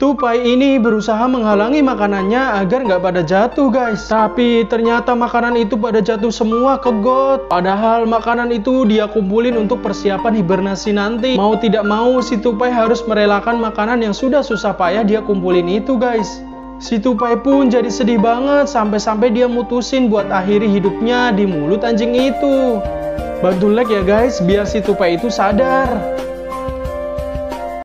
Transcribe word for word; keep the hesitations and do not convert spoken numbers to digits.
Tupai ini berusaha menghalangi makanannya agar nggak pada jatuh guys. Tapi ternyata makanan itu pada jatuh semua ke got. Padahal makanan itu dia kumpulin untuk persiapan hibernasi nanti. Mau tidak mau si tupai harus merelakan makanan yang sudah susah payah dia kumpulin itu guys. Si tupai pun jadi sedih banget sampai-sampai dia mutusin buat akhiri hidupnya di mulut anjing itu. Bantu like ya guys biar si tupai itu sadar.